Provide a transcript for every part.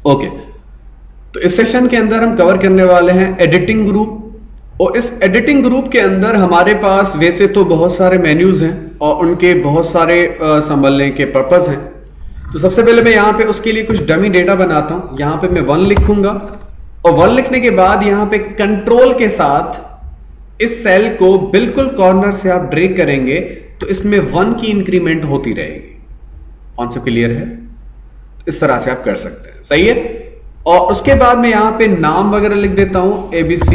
Okay, तो इस session के अंदर हम कवर करने वाले हैं एडिटिंग ग्रुप। और इस एडिटिंग ग्रुप के अंदर हमारे पास वैसे तो बहुत सारे मेन्यूज हैं और उनके बहुत सारे संभलने के पर्पस हैं। तो सबसे पहले मैं यहाँ पे उसके लिए कुछ डमी डेटा बनाता हूं। यहाँ पे मैं 1 लिखूंगा और 1 लिखने के बाद यहाँ पे कंट्रोल के साथ इस सेल को बिल्कुल कॉर्नर से आप ड्रैग करेंगे तो इसमें 1 की इंक्रीमेंट होती रहेगी। कॉन्सेप्ट क्लियर है? इस तरह से आप कर सकते हैं, सही है। और उसके बाद मैं यहां पे नाम वगैरह लिख देता हूं ABC,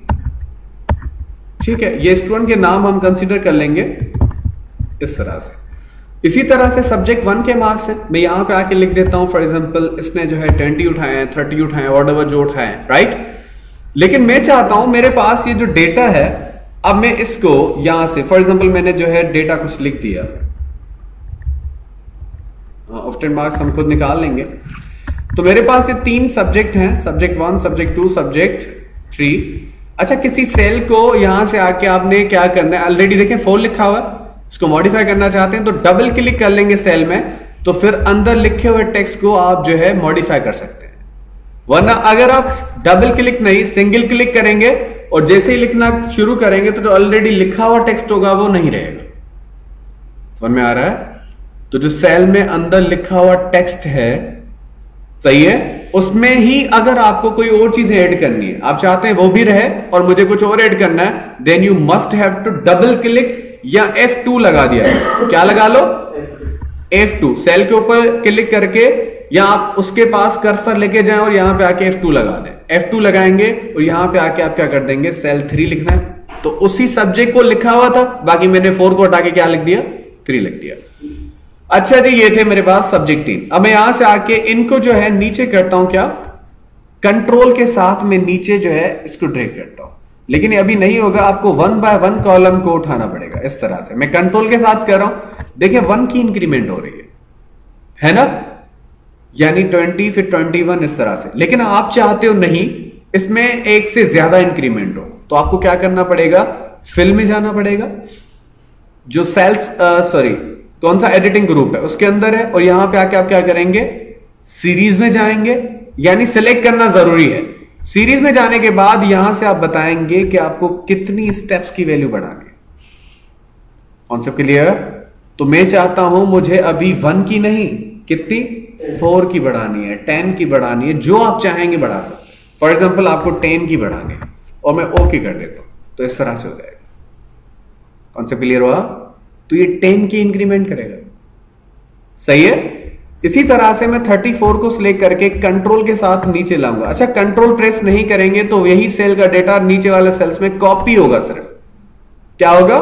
ठीक है। ये स्टूडेंट के नाम हम कंसीडर कर लेंगे इस तरह से। इसी तरह से सब्जेक्ट 1 के मार्क्स है, मैं यहां पे आके लिख देता हूं फॉर एग्जांपल इसने जो है 20 उठाए हैं, 30 उठाए हैं, व्हाटएवर जो उठाए हैं, राइट। लेकिन मैं चाहता हूं मेरे पास ये जो डेटा है, अब मैं इसको यहां से फॉर एग्जांपल मैंने जो है डेटा कुछ लिख दिया, ऑफ्टन मार्क्स हम खुद निकाल लेंगे। तो मेरे पास ये 3 सब्जेक्ट हैं, सब्जेक्ट 1, सब्जेक्ट 2, सब्जेक्ट 3। अच्छा, किसी सेल को यहां से आके आपने क्या करना है, ऑलरेडी देखें 4 लिखा हुआ है, इसको मॉडिफाई करना चाहते हैं तो डबल क्लिक कर लेंगे सेल में, तो फिर अंदर लिखे हुए टेक्स्ट को आप जो है मॉडिफाई कर सकते हैं। वरना अगर आप डबल क्लिक नहीं सिंगल क्लिक करेंगे और जैसे ही लिखना शुरू करेंगे तो जो ऑलरेडी लिखा हुआ टेक्स्ट होगा वो नहीं रहेगा। समझ में आ रहा है? तो जो सेल में अंदर लिखा हुआ टेक्स्ट है, सही है, उसमें ही अगर आपको कोई और चीजें ऐड करनी है, आप चाहते हैं वो भी रहे और मुझे कुछ और ऐड करना है, then you must have to double click या F2 लगा दिया है। क्या लगा लो? F2। सेल के ऊपर क्लिक करके या आप उसके पास कर्सर लेके जाएं और यहां पे आके F2 लगा दें। F2 लगाएंगे और यहां पे आके आप क्या कर देंगे, सेल 3 लिखना है, तो उसी सब्जेक्ट को लिखा हुआ था, बाकी मैंने 4 को हटा के क्या लिख दिया, 3 लिख दिया। अच्छा जी, ये थे मेरे पास सब्जेक्ट 3। अब मैं यहां से आके इनको जो है नीचे करता हूं, क्या कंट्रोल के साथ में नीचे जो है इसको ड्रैग करता हूं। लेकिन ये अभी नहीं होगा, आपको 1 बाय 1 कॉलम को उठाना पड़ेगा इस तरह से। मैं कंट्रोल के साथ कर रहा हूं, देखिए 1 की इंक्रीमेंट हो रही है ना, यानी 20 फिर 21 इस तरह से। लेकिन आप चाहते हो नहीं, इसमें 1 से ज्यादा इंक्रीमेंट हो, तो आपको क्या करना पड़ेगा, फिल में जाना पड़ेगा, जो सेल्स कौन सा एडिटिंग ग्रुप है उसके अंदर है, और यहां पे आके आप क्या करेंगे, सीरीज में जाएंगे, यानी सिलेक्ट करना जरूरी है। सीरीज में जाने के बाद यहां से आप बताएंगे कि आपको कितनी स्टेप्स की वैल्यू बढ़ानी है। Concept clear? तो मैं चाहता हूं मुझे अभी 1 की नहीं, कितनी, 4 की बढ़ानी है, 10 की बढ़ानी है, जो आप चाहेंगे बढ़ा सकते हैं। फॉर एग्जाम्पल आपको 10 की बढ़ानी है और मैं ओके कर देता हूं, तो इस तरह से हो जाएगा। कॉन्सेप्ट क्लियर हुआ? तो ये 10 की इंक्रीमेंट करेगा, सही है। इसी तरह से मैं 34 को सिलेक्ट करके कंट्रोल के साथ नीचे लाऊंगा। अच्छा, कंट्रोल प्रेस नहीं करेंगे तो यही सेल का डेटा नीचे वाले सेल्स में कॉपी होगा, सिर्फ क्या होगा,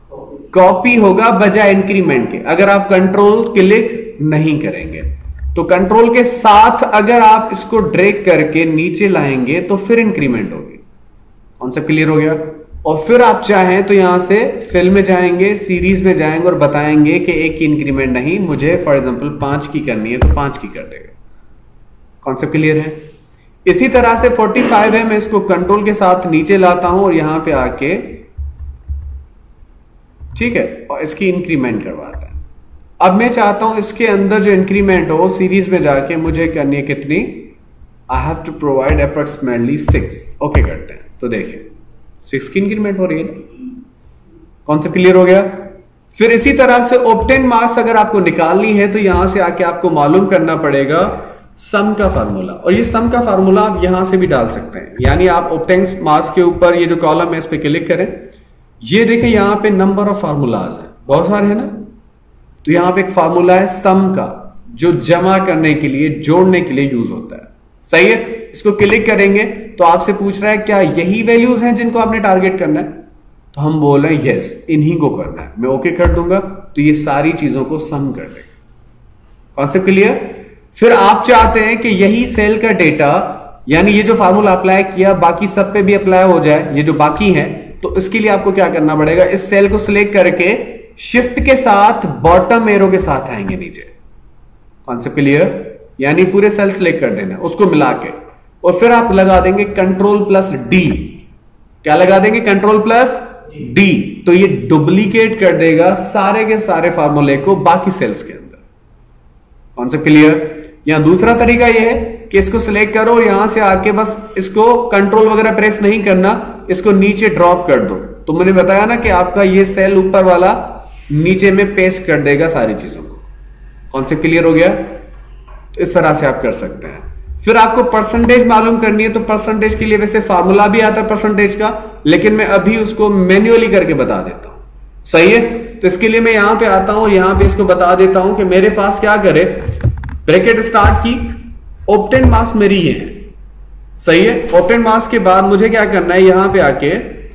कॉपी होगा बजाय इंक्रीमेंट के, अगर आप कंट्रोल क्लिक नहीं करेंगे। तो कंट्रोल के साथ अगर आप इसको ड्रैग करके नीचे लाएंगे तो फिर इंक्रीमेंट होगी। कॉन्सेप्ट क्लियर हो गया? और फिर आप चाहें तो यहां से फिल में जाएंगे, सीरीज में जाएंगे और बताएंगे कि 1 की इंक्रीमेंट नहीं, मुझे फॉर एग्जांपल 5 की करनी है, तो 5 की कर देगा। कॉन्सेप्ट क्लियर है? इसी तरह से 45 है, मैं इसको कंट्रोल के साथ नीचे लाता हूं और यहां पे आके, ठीक है, और इसकी इंक्रीमेंट करवाता है। अब मैं चाहता हूं इसके अंदर जो इंक्रीमेंट हो, सीरीज में जाके मुझे करनी है कितनी, I have to provide approximately 6। Okay करते हैं, तो देखिए 6 की इंक्रीमेंट हो रही है ना। कॉन्सेप्ट क्लियर हो गया? फिर इसी तरह से ऑब्टेन मार्क्स अगर आपको निकालनी है तो यहां से आके आपको मालूम करना पड़ेगा सम का फार्मूला, और ये सम का फार्मूला आप यहां से भी डाल सकते हैं। यानी आप ऑब्टेन मार्क्स के ऊपर ये जो कॉलम है इस पे क्लिक करें, ये देखें यहां पे नंबर ऑफ फार्मूलाज है, बहुत सारे हैं ना। तो यहां पे एक फार्मूला है सम का, जो जमा करने के लिए, जोड़ने के लिए यूज होता है, सही है। इसको क्लिक करेंगे तो आपसे पूछ रहा है क्या यही वैल्यूज हैं जिनको आपने टारगेट करना है, तो हम बोल रहे हैं यस, इन्हीं को करना है। मैं ओके कर दूंगा तो ये सारी चीजों को सम कर देगा। Concept clear? फिर आप चाहते हैं कि यही सेल का डेटा, यानी ये जो फार्मूला अप्लाई किया बाकी सब पे भी अप्लाई हो जाए, ये जो बाकी है, तो इसके लिए आपको क्या करना पड़ेगा, इस सेल को सिलेक्ट करके शिफ्ट के साथ बॉटम एरो के साथ आएंगे नीचे। Concept clear? यानी पूरे सेल सिलेक्ट कर देना उसको मिला के, और फिर आप लगा देंगे कंट्रोल+D। क्या लगा देंगे, कंट्रोल+D। तो ये डुप्लीकेट कर देगा सारे के सारे फार्मूले को बाकी सेल्स के अंदर। Concept clear? यहाँ दूसरा तरीका यह है कि इसको सिलेक्ट करो और यहां से आके बस इसको कंट्रोल वगैरह प्रेस नहीं करना, इसको नीचे ड्रॉप कर दो। तो मैंने बताया ना कि आपका ये सेल ऊपर वाला नीचे में पेस्ट कर देगा सारी चीजों को। कॉन्सेप्ट क्लियर हो गया? तो इस तरह से आप कर सकते हैं। फिर आपको परसेंटेज मालूम करनी है, तो परसेंटेज के लिए वैसे फार्मूला भी आता है परसेंटेज का, लेकिन मैं अभी उसको मैन्युअली करके बता देता हूं। सही है? तो इसके लिए मैं यहां पे आता हूं और यहां पे इसको बता देता हूं कि मेरे पास क्या करे, ब्रैकेट स्टार्ट की, ऑब्टेन मार्क्स मेरी ये है। सही है? ऑब्टेन मार्क्स के बाद मुझे क्या करना है, यहां पे आके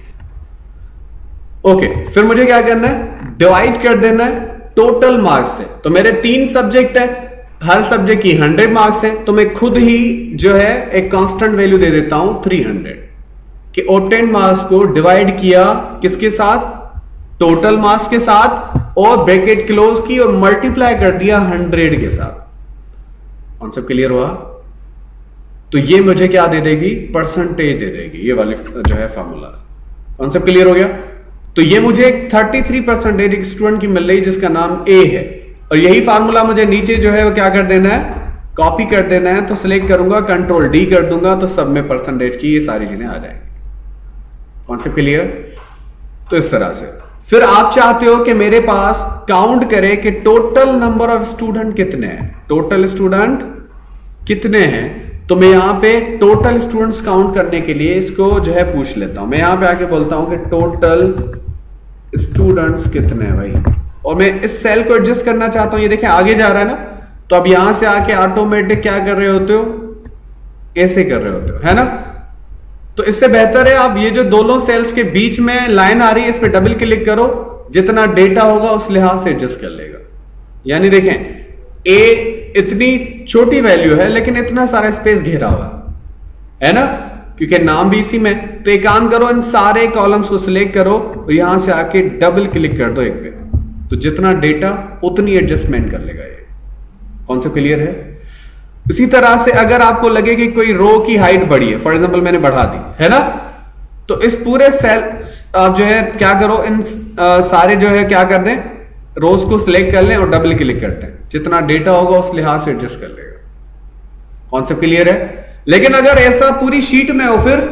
ओके, फिर मुझे क्या करना है, डिवाइड कर देना है टोटल मार्क्स से। तो मेरे 3 सब्जेक्ट है, हर सब्जेक्ट की 100 मार्क्स है, तो मैं खुद ही जो है एक कांस्टेंट वैल्यू दे देता हूं 300 कि ऑब्टेन मार्क्स को डिवाइड किया किसके साथ, टोटल मार्क्स के साथ, और ब्रैकेट क्लोज की और मल्टीप्लाई कर दिया 100 के साथ। कॉन्सेप्ट क्लियर हुआ? तो ये मुझे क्या दे देगी, परसेंटेज दे देगी, ये वाली जो है फॉर्मूला। कॉन्सेप्ट क्लियर हो गया? तो ये मुझे 33% एक स्टूडेंट की मिल रही जिसका नाम ए है, और यही फार्मूला मुझे नीचे जो है वो क्या कर देना है, कॉपी कर देना है। तो सिलेक्ट करूंगा, कंट्रोल डी कर दूंगा, तो सब में परसेंटेज की ये सारी चीजें आ जाएंगी। Concept clear? तो इस तरह से फिर आप चाहते हो कि मेरे पास काउंट करे कि टोटल नंबर ऑफ स्टूडेंट कितने हैं, टोटल स्टूडेंट कितने हैं। तो मैं यहां पे टोटल स्टूडेंट्स काउंट करने के लिए इसको जो है पूछ लेता हूं। मैं यहां पे आके बोलता हूं कि टोटल स्टूडेंट्स कितने हैं भाई, और मैं इस सेल को एडजस्ट करना चाहता हूं। ये देखें आगे जा रहा है ना, तो अब यहां से आके ऑटोमेटिक क्या कर रहे होते हो, ऐसे कर रहे होते हो, है ना। तो इससे बेहतर है आप ये जो दोनों सेल्स के बीच में लाइन आ रही है, इस पे डबल क्लिक करो, जितना डेटा होगा उस लिहाज से एडजस्ट कर लेगा। यानी देखें ए इतनी छोटी वैल्यू है लेकिन इतना सारा स्पेस घेरा हुआ है ना, क्योंकि नाम भी इसी में। तो एक काम करो, इन सारे कॉलम्स को सिलेक्ट करो और यहां से आके डबल क्लिक कर दो एक पे, तो जितना डेटा उतनी एडजस्टमेंट कर लेगा ये। कॉन्सेप्ट क्लियर है? इसी तरह से अगर आपको लगे कि कोई रो की हाइट बढ़ी है, फॉर एग्जांपल मैंने बढ़ा दी है ना, तो इस पूरे सेल आप जो है क्या करो, इन सारे जो है क्या कर दें, रोज को सिलेक्ट कर लें और डबल क्लिक करते हैं, जितना डेटा होगा उस लिहाज से एडजस्ट कर लेगा। कॉन्सेप्ट क्लियर है? लेकिन अगर ऐसा पूरी शीट में हो, फिर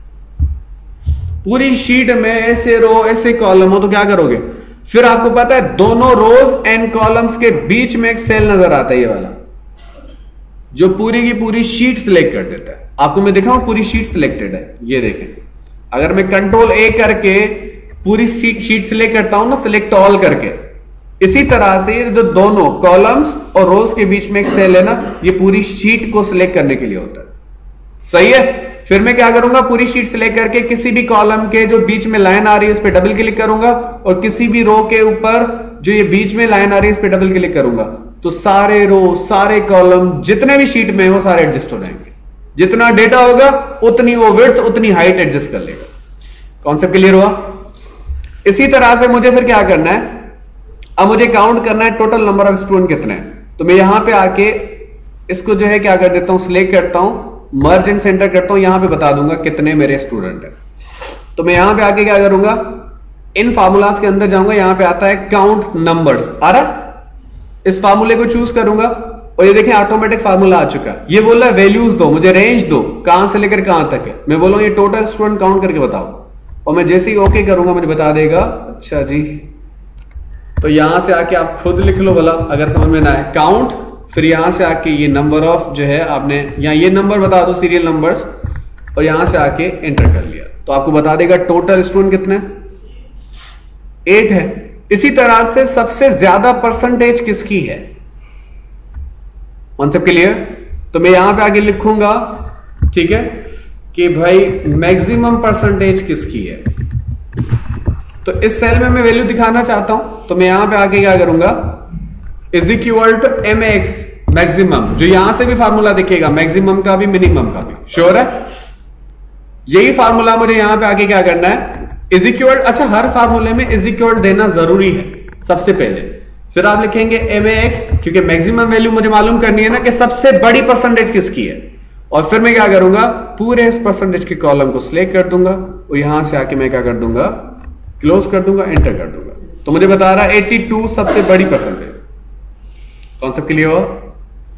पूरी शीट में ऐसे रो ऐसे कॉलम हो, तो क्या करोगे, फिर आपको पता है दोनों रोज एंड कॉलम्स के बीच में एक सेल नजर आता है, ये वाला जो पूरी की पूरी शीट सिलेक्ट कर देता है। आपको मैं दिखाऊं, पूरी शीट सिलेक्टेड है, ये देखें। अगर मैं कंट्रोल ए करके पूरी शीट सिलेक्ट करता हूं ना, सिलेक्ट ऑल करके, इसी तरह से जो दोनों कॉलम्स और रोज के बीच में एक सेल है ना, ये पूरी शीट को सिलेक्ट करने के लिए होता है। सही है? फिर मैं क्या करूंगा, पूरी शीट सिलेक्ट करके किसी भी कॉलम के जो बीच में लाइन आ रही है उस पर डबल क्लिक करूंगा, और किसी भी रो के ऊपर जो ये बीच में लाइन आ रही है इस पर डबल क्लिक करूंगा, तो सारे रो सारे कॉलम जितने भी शीट में वो सारे एडजस्ट हो जाएंगे। जितना डेटा होगा उतनी वो विड्थ उतनी हाइट एडजस्ट कर लेगा। कॉन्सेप्ट क्लियर हुआ? इसी तरह से मुझे फिर क्या करना है, अब मुझे काउंट करना है टोटल नंबर ऑफ स्टूडेंट कितने हैं। तो मैं यहां पे आके इसको जो है क्या कर देता हूं, सिलेक्ट करता हूं, मर्ज एंड सेंटर करता हूं, यहां पे बता दूंगा कितने मेरे स्टूडेंट हैं। तो मैं यहां पे आके क्या करूंगा, इन फार्मूलाज के अंदर जाऊंगा, यहां पे आता है काउंट नंबर्स, आ रहा, इस फार्मूले को चूज करूंगा और ये देखें ऑटोमेटिक फार्मूला आ चुका है। ये बोल रहा है वैल्यूज दो, मुझे रेंज दो, कहां से लेकर कहां तक है। मैं बोलूं ये टोटल स्टूडेंट काउंट करके बताओ, और मैं जैसे ही ओके करूंगा मुझे बता देगा अच्छा जी। तो यहां से आके आप खुद लिख लो भला, अगर समझ में ना आए, काउंट, फिर यहां से आके ये नंबर ऑफ जो है आपने यहां ये नंबर बता दो, सीरियल नंबर्स, और यहां से आके एंटर कर लिया, तो आपको बता देगा टोटल स्टूडेंट कितने, 8 है। इसी तरह से सबसे ज्यादा परसेंटेज किसकी है, कॉन्सेप्ट क्लियर? तो मैं यहां पे आगे लिखूंगा, ठीक है, कि भाई मैक्सिमम परसेंटेज किसकी है। तो इस सेल में मैं वैल्यू दिखाना चाहता हूं, तो मैं यहां पे आके क्या करूंगा, is equal to mx maximum, जो यहां से भी फार्मूला दिखेगा, मैक्सिमम का भी मिनिमम का भी, श्योर है? यही फार्मूला मुझे यहां पे आके क्या करना है, इज इक्वल, अच्छा हर फार्मूले में इज इक्वल देना जरूरी है सबसे पहले, फिर आप लिखेंगे mx, क्योंकि मैक्सिमम वैल्यू मुझे मालूम करनी है ना कि सबसे बड़ी परसेंटेज किसकी है। और फिर मैं क्या करूंगा, पूरे इस परसेंटेज के कॉलम को सिलेक्ट कर दूंगा और यहां से आके मैं क्या कर दूंगा, क्लोज कर दूंगा, एंटर कर दूंगा, तो मुझे बता रहा है 82 सबसे बड़ी परसेंटेज। कॉन्सेप्ट क्लियर हो?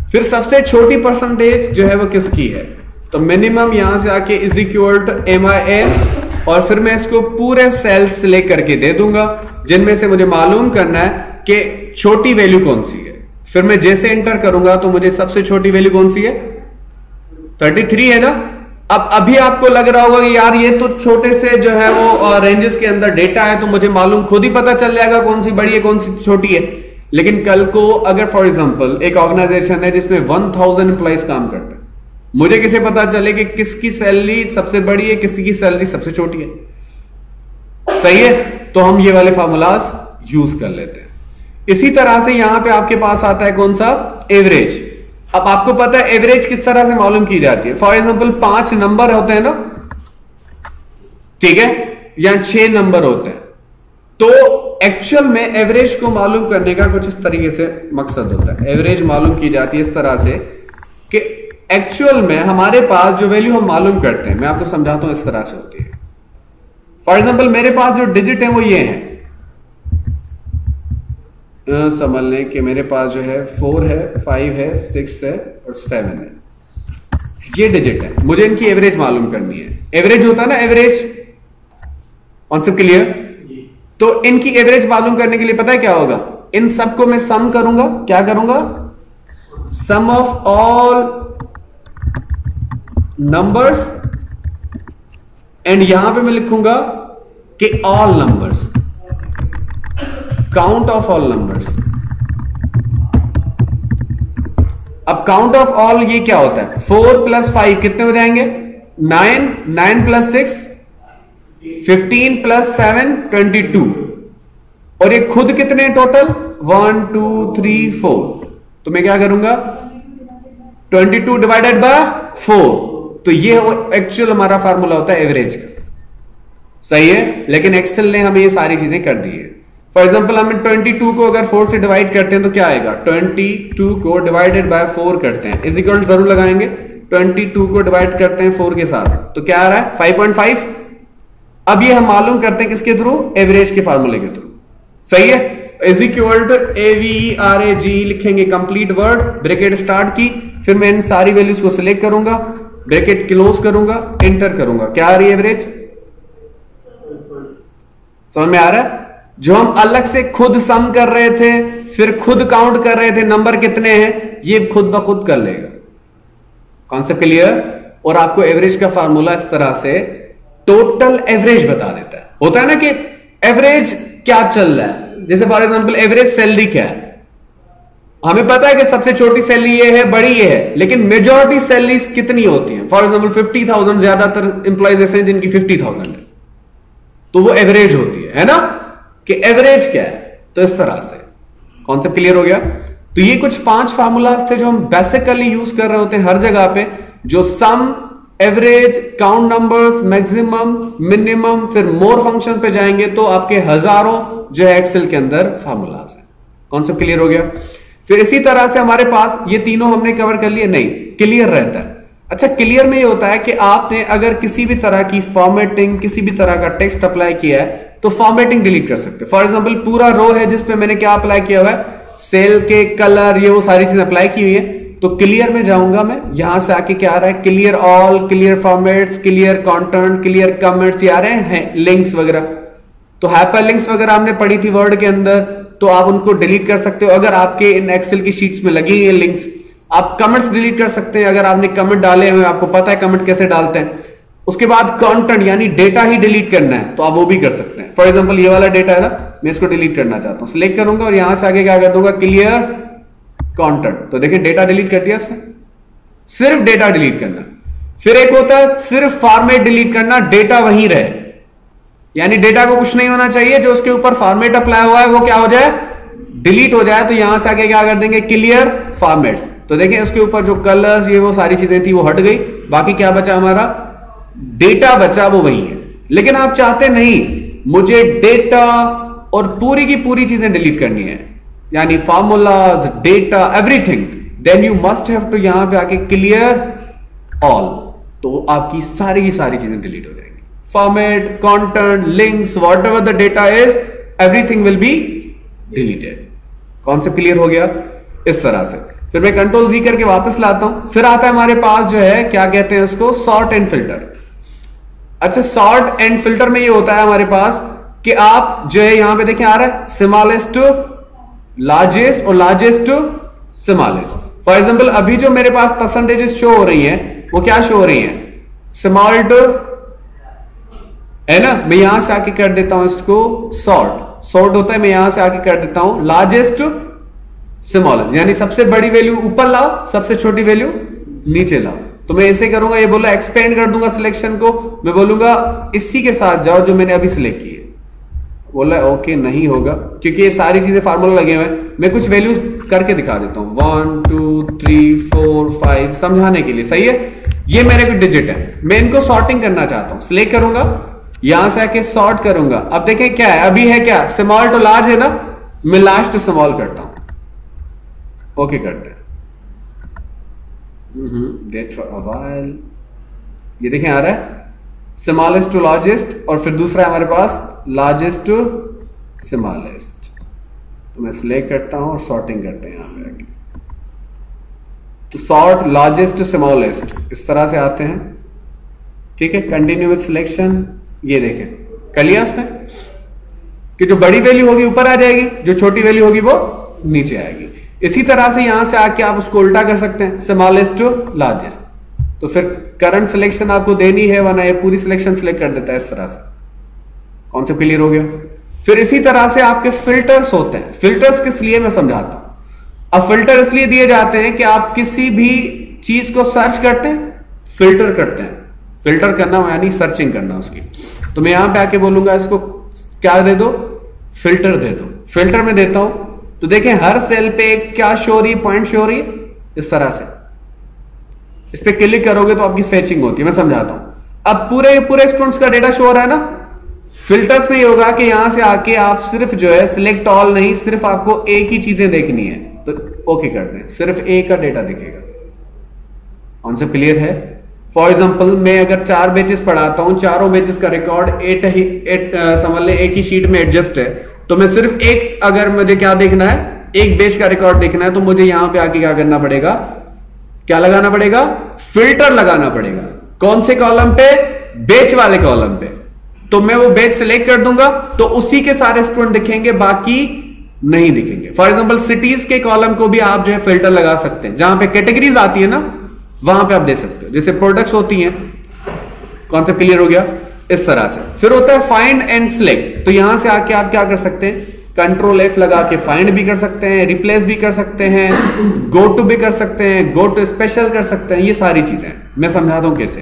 फिर सबसे छोटी परसेंटेज जो है वो किसकी है, तो मिनिमम यहां से आके इज इक्वल टू MIN, और फिर मैं इसको पूरे सेल्स सिलेक्ट करके दे दूंगा जिनमें से मुझे मालूम करना है कि छोटी वैल्यू कौन सी है। फिर मैं जैसे एंटर करूंगा तो मुझे सबसे छोटी वैल्यू कौन सी है, 33 है ना। अब अभी आपको लग रहा होगा कि यार ये तो छोटे से जो है वो रेंजेस के अंदर डेटा है, तो मुझे मालूम खुद ही पता चल जाएगा कौन सी बड़ी है कौन सी छोटी है। लेकिन कल को अगर फॉर एग्जांपल एक ऑर्गेनाइजेशन है जिसमें 1000 एम्प्लॉइज काम करते हैं, मुझे कैसे पता चले कि किसकी सैलरी सबसे बड़ी है किसी की सैलरी सबसे छोटी है, सही है। तो हम ये वाले फार्मूलाज यूज कर लेते हैं। इसी तरह से यहां पे आपके पास आता है कौन सा, एवरेज। अब आपको पता है एवरेज किस तरह से मालूम की जाती है। फॉर एग्जांपल 5 नंबर होते हैं ना, ठीक है, या 6 नंबर होते हैं, तो एक्चुअल में एवरेज को मालूम करने का कुछ इस तरीके से मकसद होता है। एवरेज मालूम की जाती है इस तरह से कि एक्चुअल में हमारे पास जो वैल्यू हम मालूम करते हैं, मैं आपको समझाता हूं, इस तरह से होती है। फॉर एग्जांपल मेरे पास जो डिजिट है वो ये है, समझ लें कि मेरे पास जो है 4 है, 5 है, 6 है और 7 है, ये डिजिट है। मुझे इनकी एवरेज मालूम करनी है। एवरेज होता है ना, एवरेज, कॉन्सेप्ट क्लियर। तो इनकी एवरेज मालूम करने के लिए पता है क्या होगा, इन सबको मैं सम करूंगा। क्या करूंगा, sum of all numbers, and यहां पे मैं लिखूंगा कि all numbers, count of all numbers. अब काउंट ऑफ ऑल ये क्या होता है, 4 + 5 कितने हो जाएंगे, 9, 9 + 6 15 + 7 22, और ये खुद कितने टोटल 1 2 3 4। तो मैं क्या करूंगा, 22 डिवाइडेड बाय 4, तो ये एक्चुअल हमारा फार्मूला होता है एवरेज का, सही है। लेकिन एक्सेल ने हमें ये सारी चीजें कर दी है। फॉर एग्जाम्पल हम 22 को अगर 4 से डिवाइड करते हैं तो क्या आएगा, 22 को डिवाइडेड बाय 4 करते हैं, इज इक्वल जरूर लगाएंगे, 22 को डिवाइड करते हैं 4 के साथ, तो क्या आ रहा है 5.5। अब ये हम मालूम करते हैं किसके थ्रू, एवरेज के फार्मूले के थ्रू, सही है। इज इक्वल टू AVERAG लिखेंगे, कंप्लीट वर्ड, ब्रैकेट स्टार्ट की, फिर मैं इन सारी वैल्यूज को सिलेक्ट करूंगा, ब्रैकेट क्लोज करूंगा, एंटर करूंगा, क्या आ रही है एवरेज, समझ में आ रहा है। जो हम अलग से खुद सम कर रहे थे, फिर खुद काउंट कर रहे थे नंबर कितने हैं, ये खुद ब खुद कर लेगा, कॉन्सेप्ट क्लियर। और आपको एवरेज का फार्मूला इस तरह से टोटल एवरेज बता देता है। होता है ना कि एवरेज क्या चल रहा है, जैसे फॉर एग्जांपल एवरेज सैलरी क्या है, हमें पता है कि सबसे छोटी सैलरी ये है, बड़ी ये है, लेकिन मेजॉरिटी सैलरीज कितनी होती हैं। फॉर एग्जांपल 50,000, ज्यादातर एम्प्लॉइज ऐसे हैं जिनकी 50,000 है, तो वो एवरेज होती है ना, कि एवरेज क्या है। तो इस तरह से कॉन्सेप्ट क्लियर हो गया। तो ये कुछ 5 फार्मूलाज थे जो हम बेसिकली यूज कर रहे होते हैं हर जगह पे, जो sum, average, count numbers, maximum, minimum, फिर मोर फंक्शन पे जाएंगे तो आपके हजारों जो है एक्सेल के अंदर फार्मूलाज है। कॉन्सेप्ट क्लियर हो गया। फिर इसी तरह से हमारे पास ये तीनों हमने कवर कर लिए, नहीं क्लियर रहता है। अच्छा, क्लियर में ये होता है कि आपने अगर किसी भी तरह की फॉर्मेटिंग, किसी भी तरह का टेक्स्ट अप्लाई किया है तो फॉर्मेटिंग डिलीट कर सकते हैं। फॉर एग्जांपल पूरा रो है जिसपे मैंने क्या अप्लाई किया हुआ है, सेल के कलर, ये वो सारी चीजें अप्लाई की हुई है, तो क्लियर में जाऊंगा मैं, यहां से आके क्या आ रहा है, clear all, clear formats, clear content, clear comments, ये आ रहे हैं लिंक्स वगैरह। तो हाइपर लिंक्स वगैरह हमने पढ़ी थी वर्ड के अंदर, तो आप उनको डिलीट कर सकते हो अगर आपके इन एक्सेल की शीट्स में लगी है लिंक्स। आप कमेंट्स डिलीट कर सकते हैं अगर आपने कमेंट डाले हुए, आपको पता है कमेंट कैसे डालते हैं। उसके बाद कंटेंट यानी डेटा ही डिलीट करना है तो आप वो भी कर सकते हैं। फॉर एग्जांपल ये वाला डेटा है ना, मैं इसको डिलीट करना चाहता हूं, सिलेक्ट करूंगा और यहां से आगे क्या कर दूंगा, क्लियर कंटेंट। तो देखिए डेटा डिलीट कर दिया इसने, सिर्फ डेटा डिलीट करना। फिर एक होता है सिर्फ फॉर्मेट डिलीट करना, डेटा वहीं रहे, यानी डेटा को कुछ नहीं होना चाहिए, जो उसके ऊपर फॉर्मेट अप्लाई हुआ है वो क्या हो जाए, डिलीट हो जाए। तो यहां से आगे क्या कर देंगे, क्लियर फॉर्मेट्स। तो देखिए उसके ऊपर जो कलर्स, ये वो सारी चीजें थी वो हट गई, बाकी क्या बचा हमारा, डेटा बचा, वो वही है। लेकिन आप चाहते नहीं, मुझे डेटा और पूरी की पूरी चीजें डिलीट करनी है, यानी formulas, data, everything, then you must have to यहां पे आके क्लियर ऑल, तो आपकी सारी की सारी चीजें डिलीट हो जाएंगी। Format, content, links, whatever the data is, everything will be deleted. Concept clear हो गया इस तरह से। फिर मैं कंट्रोल जी करके वापस लाता हूं, फिर आता है हमारे पास जो है क्या कहते हैं उसको, सॉर्ट एंड फिल्टर। अच्छा, सॉर्ट एंड फिल्टर में ये होता है हमारे पास कि आप जो है यहां पे देखें आ रहा है स्मॉलेस्ट टू लार्जेस्ट और largest to smallest. For example अभी जो मेरे पास परसेंटेजेस शो हो रही हैं वो क्या शो हो रही हैं, स्मॉल टू, है ना। मैं यहां से आके कर देता हूं इसको सॉर्ट, सॉर्ट होता है मैं यहां से आके कर देता हूं लार्जेस्ट टू स्मॉलेस्ट, यानी सबसे बड़ी वैल्यू ऊपर लाओ, सबसे छोटी वैल्यू नीचे लाओ। तो मैं ऐसे करूंगा, ये बोला एक्सपेंड कर दूंगा सिलेक्शन को, मैं बोलूंगा इसी के साथ जाओ जो मैंने अभी सिलेक्ट की है। बोला ओके नहीं होगा क्योंकि ये सारी चीजें फार्मूला लगे हुए हैं। मैं कुछ वैल्यूज करके दिखा देता हूं, 1 2 3 4 5 समझाने के लिए, सही है। ये मेरे कुछ डिजिट है, मैं इनको सॉर्टिंग करना चाहता हूं, सिलेक्ट करूंगा, यहां से आके सॉर्ट करूंगा। अब देखें क्या है, अभी है क्या, स्मॉल टू लार्ज है ना, मैं लार्ज टू स्मॉल करता हूं, ओके करते हैं। वेट फॉर अ व्हाइल, ये देखें आ रहा है स्मॉलेस्ट टू लार्जेस्ट, और फिर दूसरा है हमारे पास लार्जेस्ट टू स्मॉलेस्ट। तो मैं सिलेक्ट करता हूं और सॉर्टिंग करते हैं यहां पे आके, तो सॉर्ट लार्जेस्ट टू स्मॉलेस्ट इस तरह से आते हैं, ठीक है। कंटिन्यू विद सिलेक्शन, ये देखें कर लिया उसने कि जो बड़ी वैल्यू होगी ऊपर आ जाएगी, जो छोटी वैल्यू होगी वो नीचे आएगी। इसी तरह से यहां से आके आप उसको उल्टा कर सकते हैं, स्मॉलेस्ट टू लार्जेस्ट। तो फिर करंट सिलेक्शन आपको देनी है, वरना ये पूरी सिलेक्शन सिलेक्ट कर देता है इस तरह से। कॉन्सेप्ट क्लियर हो गया। फिर इसी तरह से आपके फिल्टर्स होते हैं। फिल्टर्स किस लिए मैं समझाता हूं। अब फिल्टर इसलिए दिए जाते हैं कि आप किसी भी चीज को सर्च करते हैं, फिल्टर करते हैं। फिल्टर करना यानी सर्चिंग करना उसकी। तो मैं यहां पे आके बोलूंगा इसको क्या दे दो, फिल्टर दे दो। फिल्टर में देता हूं तो देखें हर सेल पे एक क्या शो हो रही है, पॉइंट शो हो रही है इस तरह से। इस पे क्लिक करोगे तो आपकी फेचिंग होती है, मैं समझाता हूं। अब पूरे स्टूडेंट्स का डेटा शो हो रहा है ना। फिल्टर्स में ये होगा कि यहां से आके आप सिर्फ जो है सिलेक्ट ऑल नहीं, सिर्फ आपको एक ही चीजें देखनी है, तो ओके करते हैं, सिर्फ एक का डेटा दिखेगा। कॉन्सेप्ट क्लियर है। फॉर एग्जाम्पल मैं अगर 4 बैचेस पढ़ाता हूं, चारों बैचेस का रिकॉर्ड समझ ले एक ही शीट में एडजस्ट है, तो मैं सिर्फ एक, अगर मुझे क्या देखना है, एक बैच का रिकॉर्ड देखना है, तो मुझे यहां पे आके क्या करना पड़ेगा, क्या लगाना पड़ेगा, फिल्टर लगाना पड़ेगा। कौन से कॉलम पे, बैच वाले कॉलम पे। तो मैं वो बैच सिलेक्ट कर दूंगा तो उसी के सारे स्टूडेंट दिखेंगे, बाकी नहीं दिखेंगे। फॉर एग्जांपल सिटीज के कॉलम को भी आप जो है फिल्टर लगा सकते हैं, जहां पे कैटेगरीज आती है ना वहां पे आप दे सकते हो, जैसे प्रोडक्ट्स होती हैं। कॉन्सेप्ट क्लियर हो गया इस तरह से। फिर होता है फाइंड एंड सिलेक्ट। तो यहां से आके आप क्या कर सकते हैं, कंट्रोल F लगा के फाइंड भी कर सकते हैं, रिप्लेस भी कर सकते हैं, गो टू भी कर सकते हैं, गो टू स्पेशल कर सकते हैं। ये सारी चीजें मैं समझाता हूं कैसे।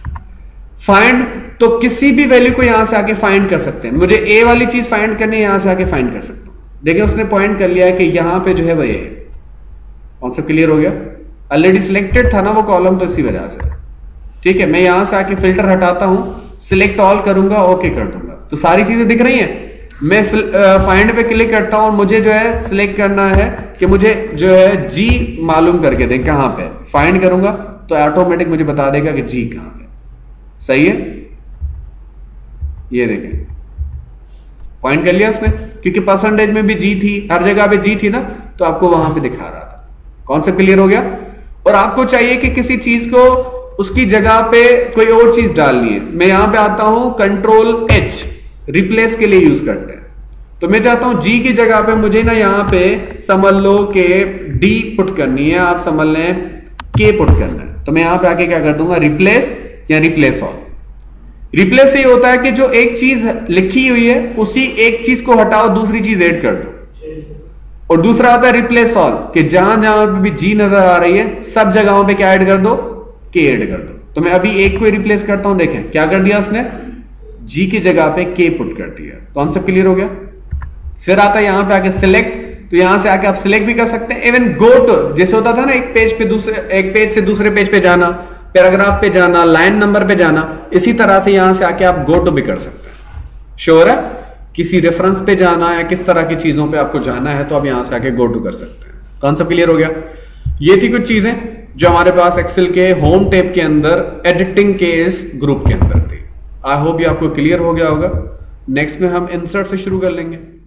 फाइंड तो किसी भी वैल्यू को यहां से आके फाइंड कर सकते हैं। मुझे ए वाली चीज फाइंड करनी है, यहां से आके फाइंड कर सकता हूं। देखिए उसने पॉइंट कर लिया है कि यहां पे जो है वो ये है। कॉन्सेप्ट क्लियर हो गया। ऑलरेडी सिलेक्टेड था ना वो कॉलम, तो इसी वजह से, ठीक है। मैं यहां से आके फिल्टर हटाता हूं, सिलेक्ट ऑल करूंगा, ओके कर दूंगा, तो सारी चीजें दिख रही हैं। मैं फाइंड पे क्लिक करता हूं और मुझे जो है सिलेक्ट करना है कि मुझे जो है जी मालूम करके दें कहां पे। फाइंड करूंगा तो ऑटोमेटिक मुझे बता देगा कि जी कहां पे। सही है, ये देखें पॉइंट कर लिया उसने, क्योंकि परसेंटेज में भी जी थी, हर जगह पे जी थी ना, तो आपको वहां पे दिखा रहा था। कॉन्सेप्ट क्लियर हो गया। और आपको चाहिए कि किसी चीज को उसकी जगह पे कोई और चीज डालनी है। मैं यहां पे आता हूं, कंट्रोल H रिप्लेस के लिए यूज करते हैं। तो मैं चाहता हूं जी की जगह पे मुझे ना यहां पे समझ लो कि डी पुट करनी है, आप समझ लें के पुट करना है। तो मैं यहां पे आके क्या कर दूंगा, रिप्लेस या रिप्लेस ऑल। रिप्लेस से ये होता है कि जो एक चीज लिखी हुई है उसी एक चीज को हटाओ, दूसरी चीज ऐड कर दो। और दूसरा होता है रिप्लेस ऑल, कि जहां जहां पे भी जी नजर आ रही है सब जगहों पे क्या ऐड कर दो, के ऐड कर दो। तो मैं अभी एक को रिप्लेस करता हूं, देखें क्या कर दिया उसने, जी की जगह पे के पुट कर दिया। कॉन्सेप्ट क्लियर हो गया। फिर आता है यहां पे आके सिलेक्ट। तो यहां से आके आप सिलेक्ट भी कर सकते हैं। इवन गो टू, जैसे होता था ना एक पेज से दूसरे पेज पे जाना, पैराग्राफ पे जाना, लाइन नंबर पे जाना, इसी तरह से यहां से आके आप गो टू भी कर सकते हैं। श्योर है, किसी रेफरेंस पे जाना या किस तरह की चीजों पे आपको जाना है तो आप यहां से आके गो टू कर सकते हैं। कॉन्सेप्ट क्लियर हो गया। ये थी कुछ चीजें जो हमारे पास एक्सेल के होम टैब के अंदर एडिटिंग के इस ग्रुप के अंदर थी। आई होप ये आपको क्लियर हो गया होगा। नेक्स्ट में हम इंसर्ट से शुरू कर लेंगे।